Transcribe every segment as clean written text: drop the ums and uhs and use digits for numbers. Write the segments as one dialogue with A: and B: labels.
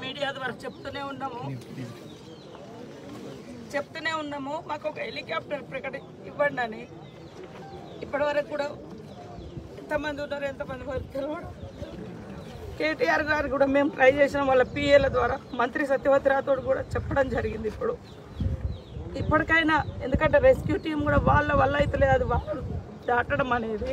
A: Media ద్వారా చెప్తూనే ఉన్నాము మాకు ఒక హెలికాప్టర్ ఇవ్వండి అని. ఇప్పటి వరకు కూడా ఎంతమంది ఉన్నారు, ఎంతమంది తెలియదు. కేటీఆర్ గారు కూడా మేము ట్రై చేసిన వాళ్ళ పిఏల ద్వారా మంత్రి సత్యవతి రాథోడ్ కూడా చెప్పడం జరిగింది. ఇప్పటికైనా, ఎందుకంటే రెస్క్యూ టీం కూడా వాళ్ళ వల్ల అయితే లేదు వాళ్ళు దాటడం అనేది.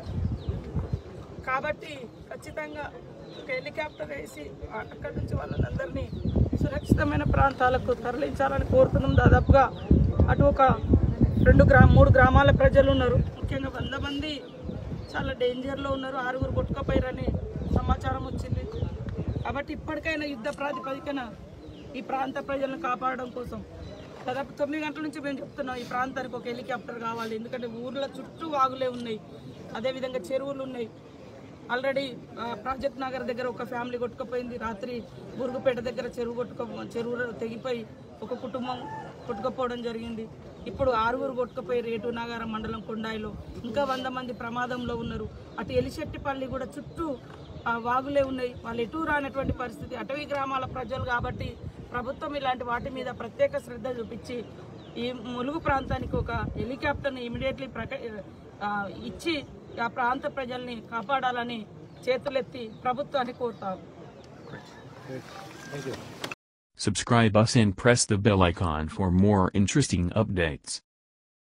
A: కాబట్టి ఖచ్చితంగా ఒక హెలికాప్టర్ వేసి అక్కడి నుంచి వాళ్ళందరినీ సురక్షితమైన ప్రాంతాలకు తరలించాలని కోరుతున్నాం. దాదాపుగా అటు ఒక 3 గ్రామాల ప్రజలు ఉన్నారు. ముఖ్యంగా 100 మంది చాలా డేంజర్లో ఉన్నారు. 6 కొట్టుకుపోయారని సమాచారం వచ్చింది. కాబట్టి ఇప్పటికైనా యుద్ధ ప్రాతిపదికన ఈ ప్రాంత ప్రజలను కాపాడడం కోసం దాదాపు 9 గంటల నుంచి మేము చెప్తున్నాం ఈ ప్రాంతానికి ఒక హెలికాప్టర్ కావాలి. ఎందుకంటే ఊర్ల చుట్టూ వాగులే ఉన్నాయి, అదేవిధంగా చెరువులు ఉన్నాయి. ఆల్రెడీ ప్రాజెక్ట్ నగర్ దగ్గర ఒక ఫ్యామిలీ కొట్టుకుపోయింది. రాత్రి బురుగుపేట దగ్గర చెరువు తెగిపోయి ఒక కుటుంబం కొట్టుకుపోవడం జరిగింది. ఇప్పుడు 6 కొట్టుకుపోయి రేటు నాగారం మండలం కొండాయిలో ఇంకా 100 మంది ప్రమాదంలో ఉన్నారు. అటు ఎలిశెట్టిపల్లి కూడా చుట్టూ వాగులే ఉన్నాయి. వాళ్ళు ఎటు రానటువంటి పరిస్థితి. అటవీ గ్రామాల ప్రజలు కాబట్టి ప్రభుత్వం ఇలాంటి వాటి మీద ప్రత్యేక శ్రద్ధ చూపించి ఈ ములుగు ప్రాంతానికి ఒక హెలికాప్టర్ని ఇమీడియట్లీ ఇచ్చి ఆ ప్రాంత ప్రజల్ని కాపాడాలని చేతులెత్తి ప్రభుత్వాన్ని కోరుతాం.
B: Subscribe us and press the bell icon for more interesting updates.